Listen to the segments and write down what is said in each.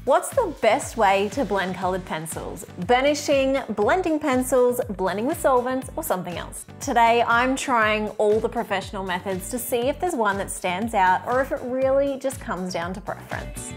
What's the best way to blend colored pencils? Burnishing, blending pencils, blending with solvents, or something else? Today, I'm trying all the professional methods to see if there's one that stands out or if it really just comes down to preference.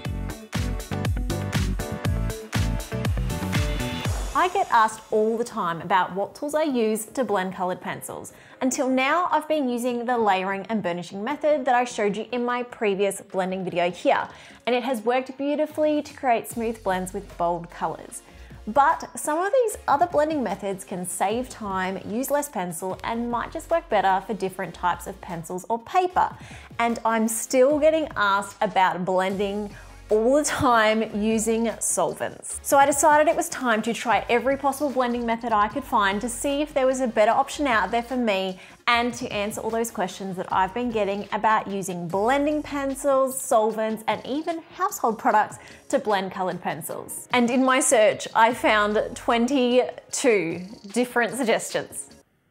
I get asked all the time about what tools I use to blend colored pencils. Until now, I've been using the layering and burnishing method that I showed you in my previous blending video here, and it has worked beautifully to create smooth blends with bold colors. But some of these other blending methods can save time, use less pencil, and might just work better for different types of pencils or paper. And I'm still getting asked about blending all the time using solvents. So I decided it was time to try every possible blending method I could find to see if there was a better option out there for me and to answer all those questions that I've been getting about using blending pencils, solvents, and even household products to blend colored pencils. And in my search, I found 22 different suggestions.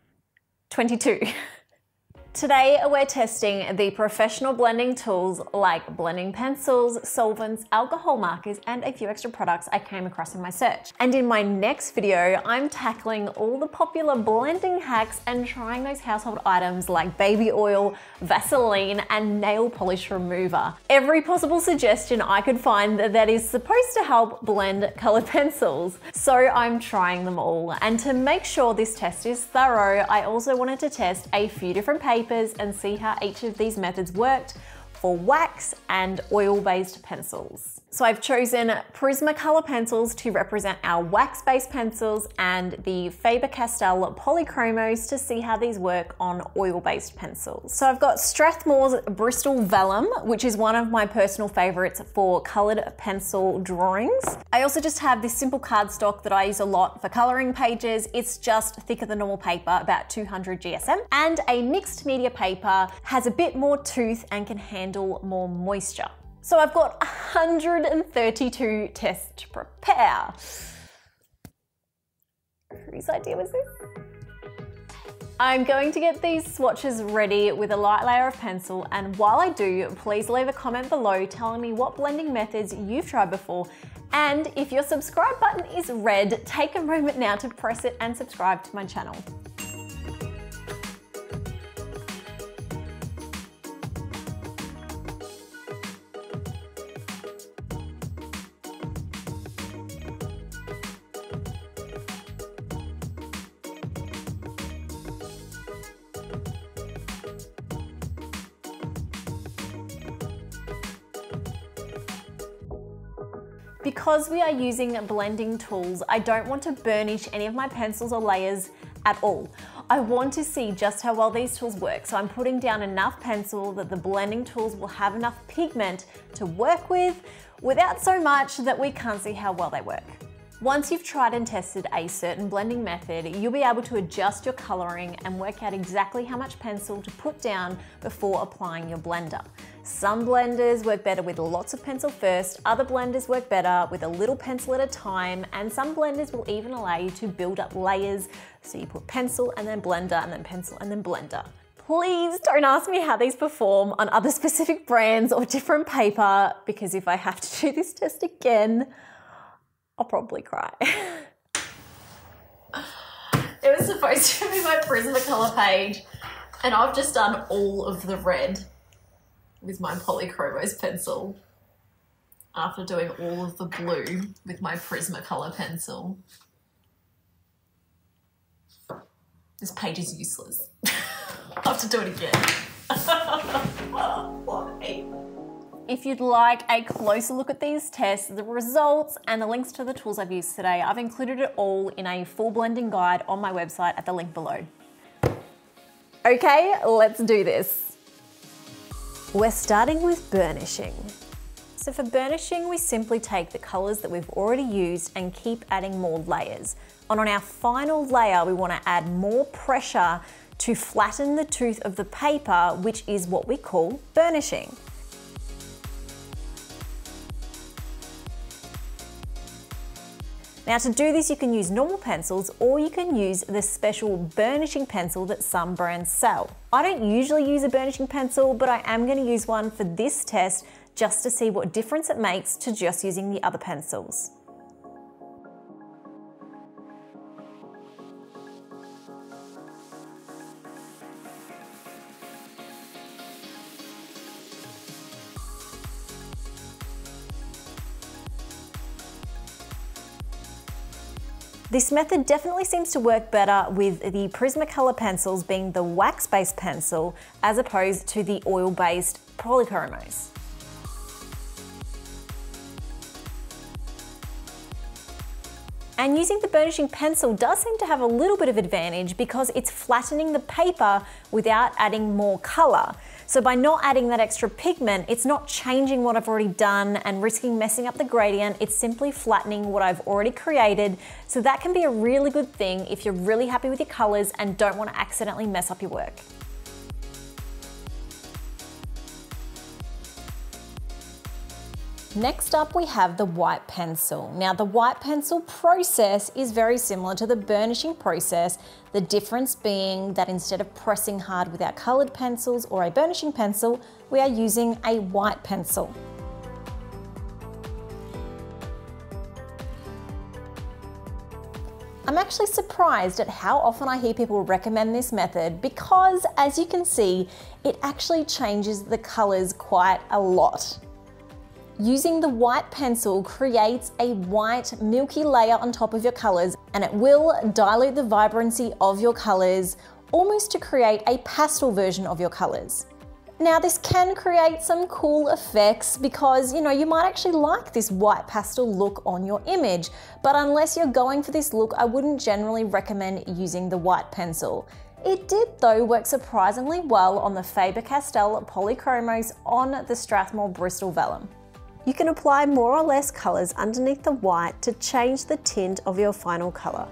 22. Today, we're testing the professional blending tools like blending pencils, solvents, alcohol markers, and a few extra products I came across in my search. And in my next video, I'm tackling all the popular blending hacks and trying those household items like baby oil, Vaseline, and nail polish remover. Every possible suggestion I could find that is supposed to help blend colored pencils. So I'm trying them all. And to make sure this test is thorough, I also wanted to test a few different papers and see how each of these methods worked for wax and oil-based pencils. So I've chosen Prismacolor pencils to represent our wax-based pencils and the Faber-Castell Polychromos to see how these work on oil-based pencils. So I've got Strathmore's Bristol Vellum, which is one of my personal favorites for colored pencil drawings. I also just have this simple cardstock that I use a lot for coloring pages. It's just thicker than normal paper, about 200 GSM, and a mixed media paper, has a bit more tooth and can handle more moisture. So I've got 132 tests to prepare. Whose idea was this? I'm going to get these swatches ready with a light layer of pencil, and while I do, please leave a comment below telling me what blending methods you've tried before, and if your subscribe button is red, take a moment now to press it and subscribe to my channel. Because we are using blending tools, I don't want to burnish any of my pencils or layers at all. I want to see just how well these tools work, so I'm putting down enough pencil that the blending tools will have enough pigment to work with without so much that we can't see how well they work. Once you've tried and tested a certain blending method, you'll be able to adjust your coloring and work out exactly how much pencil to put down before applying your blender. Some blenders work better with lots of pencil first, other blenders work better with a little pencil at a time, and some blenders will even allow you to build up layers. So you put pencil and then blender and then pencil and then blender. Please don't ask me how these perform on other specific brands or different paper, because if I have to do this test again, I'll probably cry. It was supposed to be my Prismacolor page, and I've just done all of the red with my Polychromos pencil after doing all of the blue with my Prismacolor pencil. This page is useless. I'll have to do it again. Why? If you'd like a closer look at these tests, the results, and the links to the tools I've used today, I've included it all in a full blending guide on my website at the link below. Okay, let's do this. We're starting with burnishing. So for burnishing, we simply take the colors that we've already used and keep adding more layers. And on our final layer, we want to add more pressure to flatten the tooth of the paper, which is what we call burnishing. Now to do this, you can use normal pencils or you can use the special burnishing pencil that some brands sell. I don't usually use a burnishing pencil, but I am going to use one for this test just to see what difference it makes to just using the other pencils. This method definitely seems to work better with the Prismacolor pencils being the wax-based pencil as opposed to the oil-based Polychromos. And using the burnishing pencil does seem to have a little bit of advantage because it's flattening the paper without adding more color. So by not adding that extra pigment, it's not changing what I've already done and risking messing up the gradient, it's simply flattening what I've already created. So that can be a really good thing if you're really happy with your colors and don't want to accidentally mess up your work. Next up we have the white pencil. Now the white pencil process is very similar to the burnishing process, the difference being that instead of pressing hard with our colored pencils or a burnishing pencil, we are using a white pencil. I'm actually surprised at how often I hear people recommend this method because, as you can see, it actually changes the colors quite a lot. Using the white pencil creates a white milky layer on top of your colors, and it will dilute the vibrancy of your colors almost to create a pastel version of your colors. Now this can create some cool effects because you might actually like this white pastel look on your image, but unless you're going for this look, I wouldn't generally recommend using the white pencil. It did though work surprisingly well on the Faber-Castell Polychromos on the Strathmore Bristol vellum. You can apply more or less colours underneath the white to change the tint of your final colour.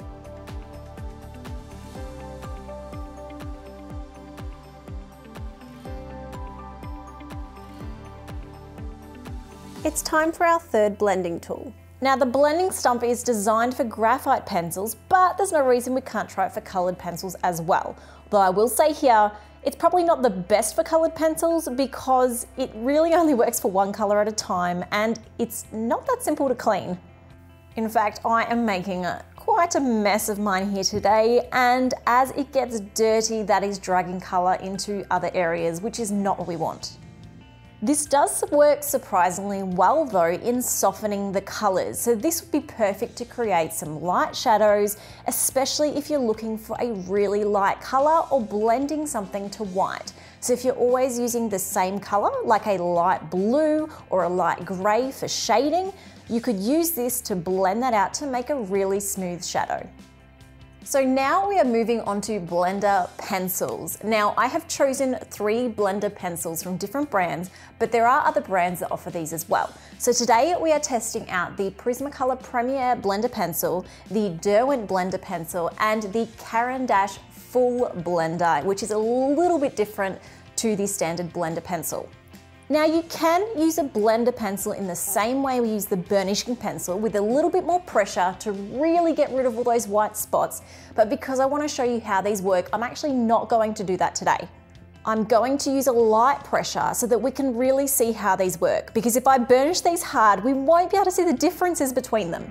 It's time for our third blending tool. Now the blending stump is designed for graphite pencils, but there's no reason we can't try it for coloured pencils as well. Though I will say here, it's probably not the best for coloured pencils because it really only works for one colour at a time and it's not that simple to clean. In fact, I am making quite a mess of mine here today, and as it gets dirty, that is dragging colour into other areas, which is not what we want. This does work surprisingly well though in softening the colours, so this would be perfect to create some light shadows, especially if you're looking for a really light colour or blending something to white. So if you're always using the same colour, like a light blue or a light grey for shading, you could use this to blend that out to make a really smooth shadow. So now we are moving on to blender pencils. Now I have chosen 3 blender pencils from different brands, but there are other brands that offer these as well. So today we are testing out the Prismacolor Premier blender pencil, the Derwent blender pencil, and the Caran d'Ache full blender, which is a little bit different to the standard blender pencil. Now you can use a blender pencil in the same way we use the burnishing pencil with a little bit more pressure to really get rid of all those white spots, but because I want to show you how these work, I'm actually not going to do that today. I'm going to use a light pressure so that we can really see how these work, because if I burnish these hard, we won't be able to see the differences between them.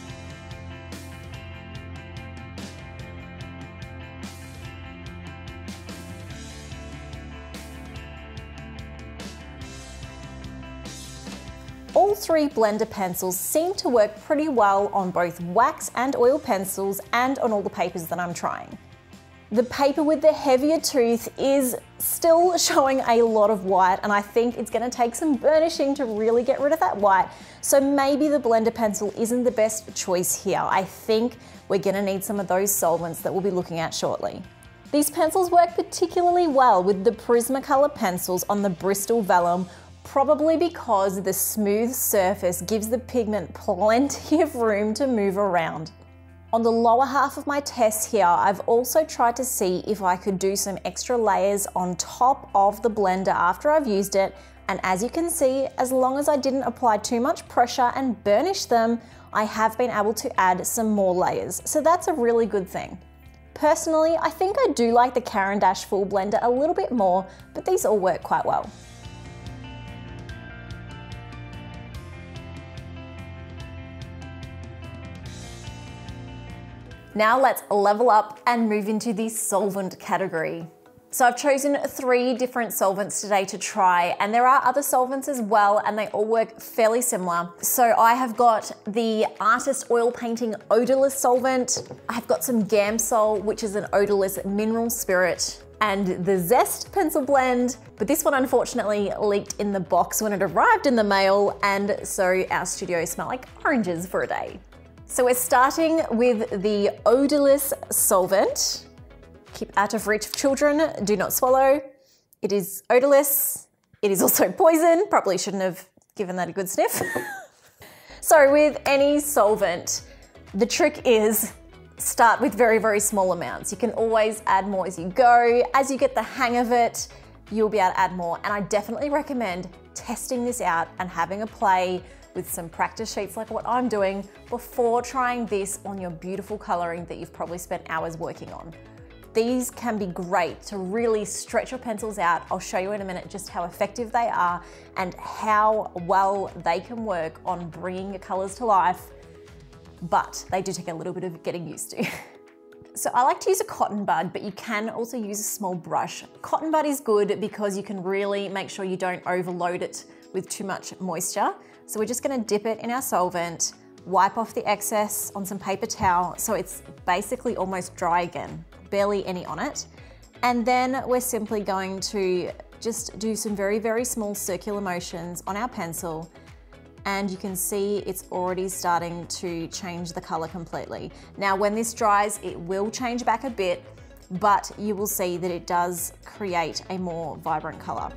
All 3 blender pencils seem to work pretty well on both wax and oil pencils and on all the papers that I'm trying. The paper with the heavier tooth is still showing a lot of white, and I think it's going to take some burnishing to really get rid of that white, so maybe the blender pencil isn't the best choice here. I think we're going to need some of those solvents that we'll be looking at shortly. These pencils work particularly well with the Prismacolor pencils on the Bristol vellum, probably because the smooth surface gives the pigment plenty of room to move around. On the lower half of my test here, I've also tried to see if I could do some extra layers on top of the blender after I've used it, and as you can see, as long as I didn't apply too much pressure and burnish them, I have been able to add some more layers, so that's a really good thing. Personally, I think I do like the Caran d'Ache full blender a little bit more, but these all work quite well. Now let's level up and move into the solvent category. So I've chosen 3 different solvents today to try, and there are other solvents as well, and they all work fairly similar. So I have got the Artist Oil Painting Odorless Solvent. I've got some Gamsol, which is an odorless mineral spirit, and the Zest pencil blend, but this one unfortunately leaked in the box when it arrived in the mail, and so our studio smelled like oranges for a day. So we're starting with the Odorless Solvent. Keep out of reach of children, do not swallow. It is odorless. It is also poison. Probably shouldn't have given that a good sniff. So with any solvent, the trick is start with very, very small amounts. You can always add more as you go. As you get the hang of it, you'll be able to add more. And I definitely recommend testing this out and having a play with some practice sheets like what I'm doing before trying this on your beautiful coloring that you've probably spent hours working on. These can be great to really stretch your pencils out. I'll show you in a minute just how effective they are and how well they can work on bringing your colors to life, but they do take a little bit of getting used to. So I like to use a cotton bud, but you can also use a small brush. Cotton bud is good because you can really make sure you don't overload it with too much moisture. So we're just gonna dip it in our solvent, wipe off the excess on some paper towel so it's basically almost dry again. Barely any on it. And then we're simply going to just do some very, very small circular motions on our pencil, and you can see it's already starting to change the color completely. Now, when this dries, it will change back a bit, but you will see that it does create a more vibrant color.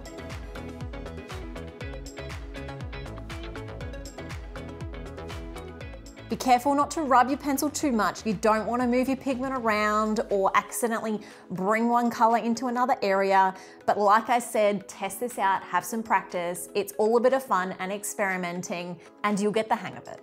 Be careful not to rub your pencil too much. You don't want to move your pigment around or accidentally bring one color into another area. But like I said, test this out, have some practice. It's all a bit of fun and experimenting, and you'll get the hang of it.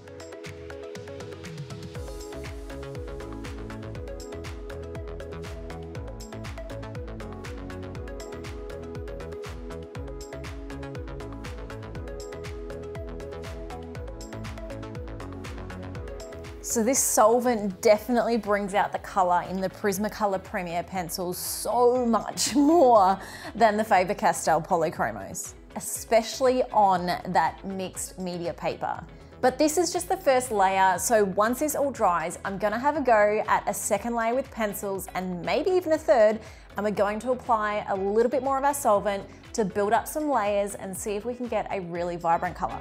So this solvent definitely brings out the color in the Prismacolor Premier pencils so much more than the Faber-Castell Polychromos, especially on that mixed media paper. But this is just the first layer, so once this all dries, I'm gonna have a go at a second layer with pencils and maybe even a third, and we're going to apply a little bit more of our solvent to build up some layers and see if we can get a really vibrant color.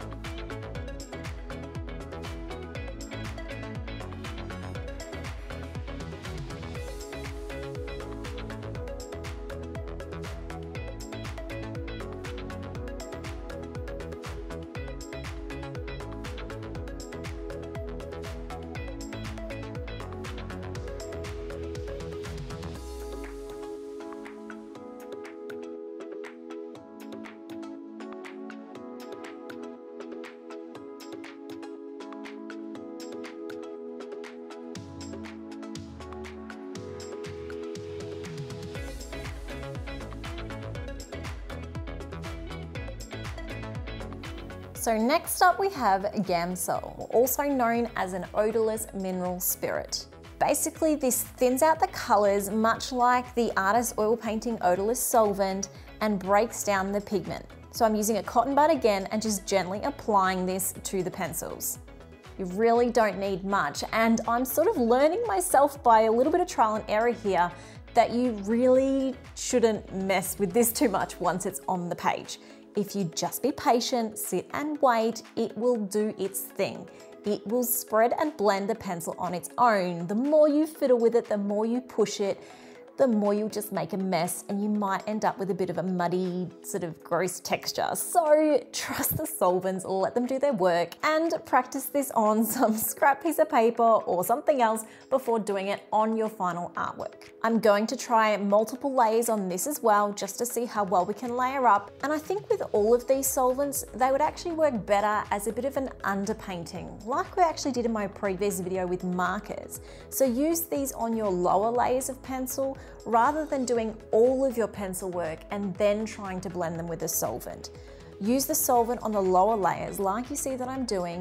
So next up we have Gamsol, also known as an odorless mineral spirit. Basically this thins out the colors much like the Artist Oil Painting Odorless Solvent and breaks down the pigment. So I'm using a cotton bud again and just gently applying this to the pencils. You really don't need much, and I'm sort of learning myself by a little bit of trial and error here that you really shouldn't mess with this too much once it's on the page. If you just be patient, sit and wait, it will do its thing. It will spread and blend the pencil on its own. The more you fiddle with it, the more you push it, the more you'll just make a mess and you might end up with a bit of a muddy, sort of gross texture. So trust the solvents, let them do their work, and practice this on some scrap piece of paper or something else before doing it on your final artwork. I'm going to try multiple layers on this as well, just to see how well we can layer up. And I think with all of these solvents, they would actually work better as a bit of an underpainting, like we actually did in my previous video with markers. So use these on your lower layers of pencil, rather than doing all of your pencil work and then trying to blend them with a solvent. Use the solvent on the lower layers like you see that I'm doing,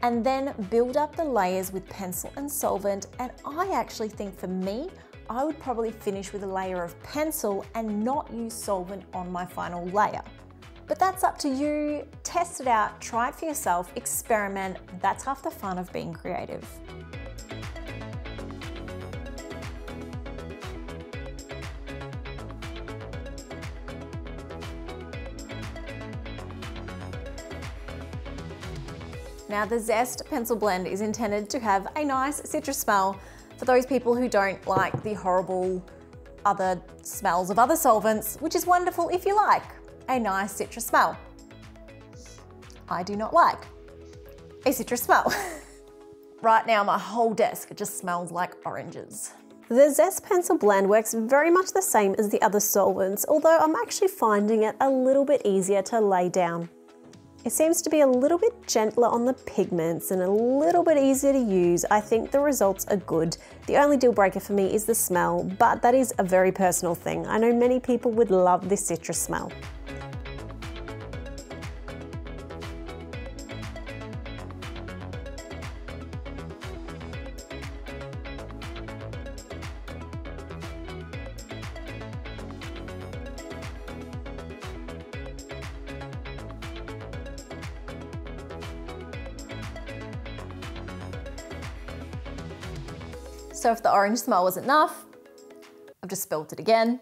and then build up the layers with pencil and solvent. And I actually think for me, I would probably finish with a layer of pencil and not use solvent on my final layer. But that's up to you. Test it out, try it for yourself, experiment. That's half the fun of being creative. Now the Zest pencil blend is intended to have a nice citrus smell for those people who don't like the horrible other smells of other solvents, which is wonderful if you like a nice citrus smell. I do not like a citrus smell. Right now my whole desk just smells like oranges. The Zest pencil blend works very much the same as the other solvents, although I'm actually finding it a little bit easier to lay down. It seems to be a little bit gentler on the pigments and a little bit easier to use. I think the results are good. The only deal breaker for me is the smell, but that is a very personal thing. I know many people would love this citrus smell. So if the orange smell was enough, I've just spilt it again.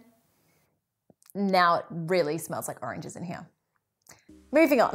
Now it really smells like oranges in here. Moving on.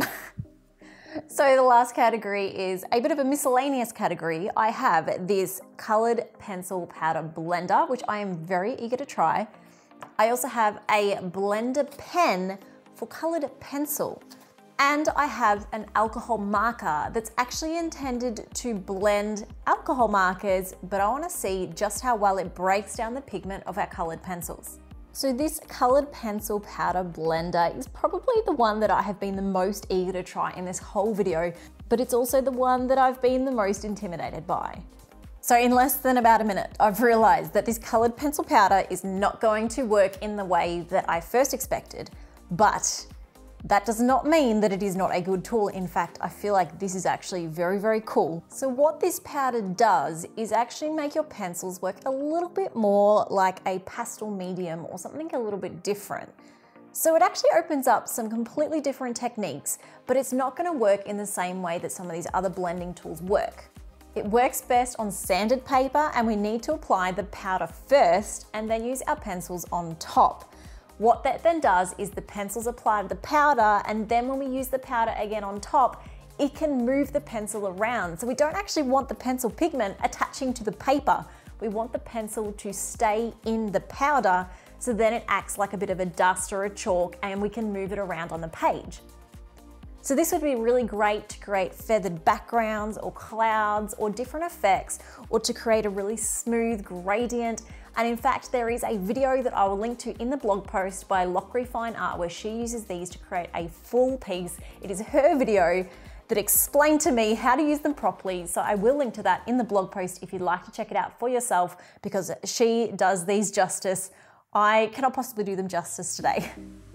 So the last category is a bit of a miscellaneous category. I have this colored pencil powder blender, which I am very eager to try. I also have a blender pen for colored pencil. And I have an alcohol marker that's actually intended to blend alcohol markers, but I want to see just how well it breaks down the pigment of our colored pencils. So this colored pencil powder blender is probably the one that I have been the most eager to try in this whole video, but it's also the one that I've been the most intimidated by. So in less than about a minute, I've realized that this colored pencil powder is not going to work in the way that I first expected, but that does not mean that it is not a good tool. In fact, I feel like this is actually very, very cool. So what this powder does is actually make your pencils work a little bit more like a pastel medium or something a little bit different. So it actually opens up some completely different techniques, but it's not going to work in the same way that some of these other blending tools work. It works best on sanded paper, and we need to apply the powder first and then use our pencils on top. What that then does is the pencils apply to the powder, and then when we use the powder again on top, it can move the pencil around. So we don't actually want the pencil pigment attaching to the paper. We want the pencil to stay in the powder, so then it acts like a bit of a dust or a chalk, and we can move it around on the page. So this would be really great to create feathered backgrounds or clouds or different effects, or to create a really smooth gradient. And in fact, there is a video that I will link to in the blog post by Lockery Fine Art where she uses these to create a full piece. It is her video that explained to me how to use them properly. So I will link to that in the blog post if you'd like to check it out for yourself, because she does these justice. I cannot possibly do them justice today.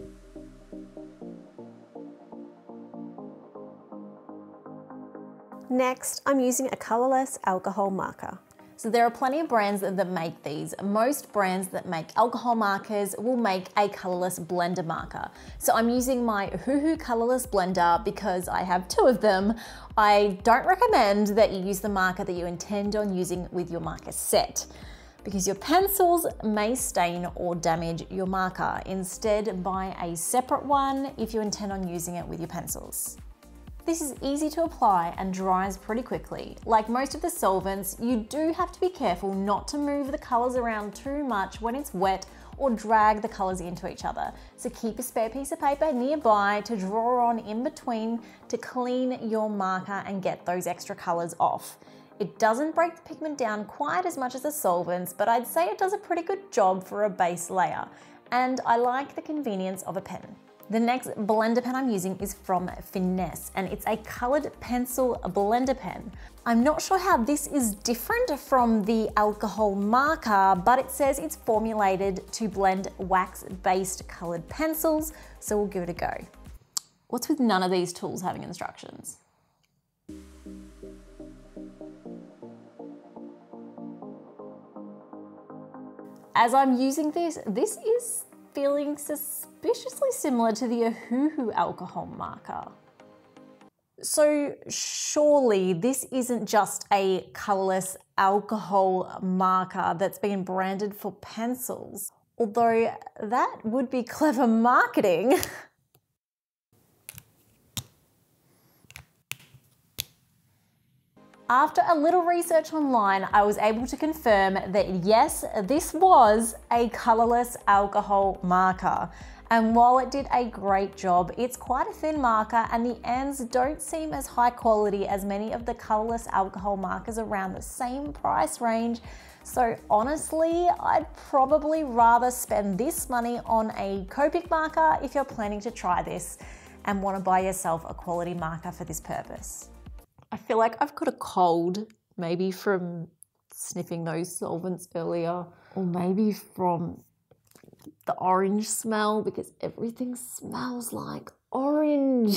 Next, I'm using a colorless alcohol marker. So there are plenty of brands that make these. Most brands that make alcohol markers will make a colorless blender marker. So I'm using my Hoohoo colorless blender because I have two of them. I don't recommend that you use the marker that you intend on using with your marker set, because your pencils may stain or damage your marker. Instead, buy a separate one if you intend on using it with your pencils. This is easy to apply and dries pretty quickly. Like most of the solvents, you do have to be careful not to move the colors around too much when it's wet or drag the colors into each other. So keep a spare piece of paper nearby to draw on in between to clean your marker and get those extra colors off. It doesn't break the pigment down quite as much as the solvents, but I'd say it does a pretty good job for a base layer. And I like the convenience of a pen. The next blender pen I'm using is from Finesse, and it's a colored pencil blender pen. I'm not sure how this is different from the alcohol marker, but it says it's formulated to blend wax-based colored pencils, so we'll give it a go. What's with none of these tools having instructions? as I'm using this, this is feeling suspiciously similar to the Ohuhu alcohol marker. So surely this isn't just a colourless alcohol marker that's been branded for pencils, although that would be clever marketing. After a little research online, I was able to confirm that yes, this was a colourless alcohol marker. And while it did a great job, it's quite a thin marker and the ends don't seem as high quality as many of the colourless alcohol markers around the same price range. So honestly, I'd probably rather spend this money on a Copic marker if you're planning to try this and want to buy yourself a quality marker for this purpose. I feel like I've got a cold, maybe from sniffing those solvents earlier, or maybe from the orange smell, because everything smells like orange.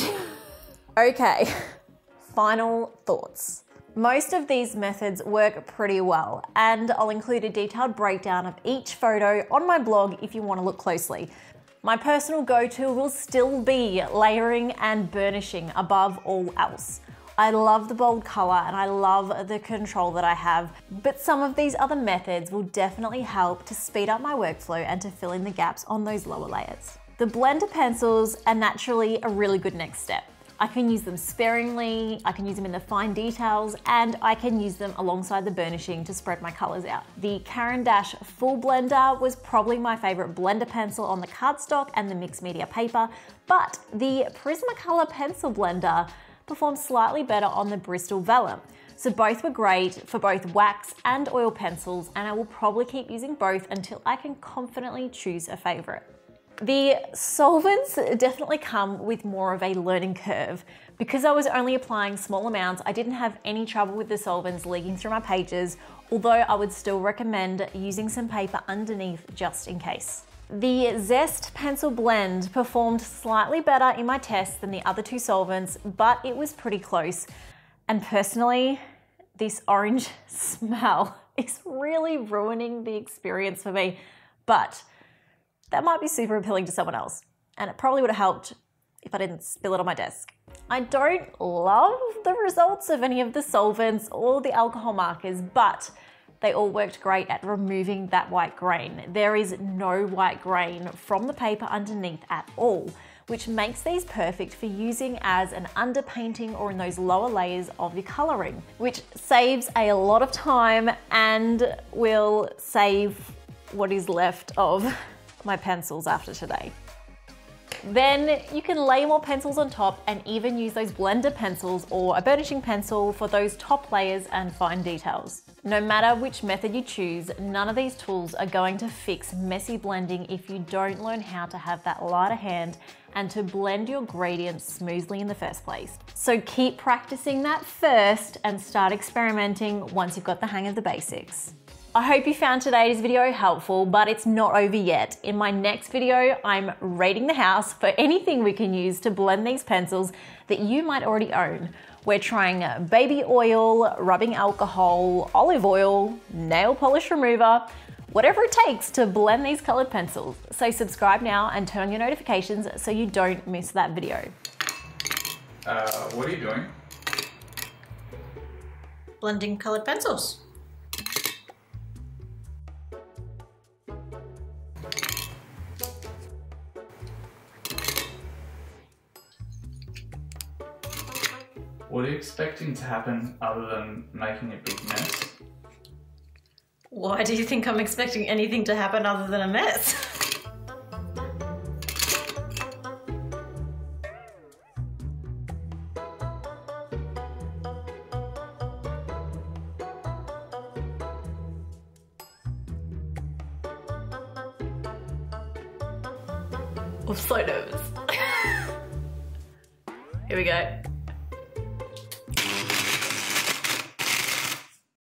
Okay, final thoughts. Most of these methods work pretty well, and I'll include a detailed breakdown of each photo on my blog if you want to look closely. My personal go-to will still be layering and burnishing above all else. I love the bold color and I love the control that I have, but some of these other methods will definitely help to speed up my workflow and to fill in the gaps on those lower layers. The blender pencils are naturally a really good next step. I can use them sparingly, I can use them in the fine details, and I can use them alongside the burnishing to spread my colors out. The Caran d'Ache Full Blender was probably my favorite blender pencil on the cardstock and the mixed media paper, but the Prismacolor pencil blender performed slightly better on the Bristol Vellum. So both were great for both wax and oil pencils, and I will probably keep using both until I can confidently choose a favorite. The solvents definitely come with more of a learning curve. Because I was only applying small amounts, I didn't have any trouble with the solvents leaking through my pages, although I would still recommend using some paper underneath just in case. The Zest pencil blend performed slightly better in my test than the other two solvents, but it was pretty close. And personally, this orange smell is really ruining the experience for me, but that might be super appealing to someone else, and it probably would have helped if I didn't spill it on my desk. I don't love the results of any of the solvents or the alcohol markers, but they all worked great at removing that white grain. There is no white grain from the paper underneath at all, which makes these perfect for using as an underpainting or in those lower layers of your coloring, which saves a lot of time and will save what is left of my pencils after today. Then you can lay more pencils on top and even use those blender pencils or a burnishing pencil for those top layers and fine details. No matter which method you choose, none of these tools are going to fix messy blending if you don't learn how to have that lighter hand and to blend your gradients smoothly in the first place. So keep practicing that first and start experimenting once you've got the hang of the basics. I hope you found today's video helpful, but it's not over yet. In my next video, I'm raiding the house for anything we can use to blend these pencils that you might already own. We're trying baby oil, rubbing alcohol, olive oil, nail polish remover, whatever it takes to blend these colored pencils. So subscribe now and turn on your notifications so you don't miss that video. What are you doing? Blending colored pencils. What are you expecting to happen other than making a big mess? Why do you think I'm expecting anything to happen other than a mess? I'm so nervous. Here we go.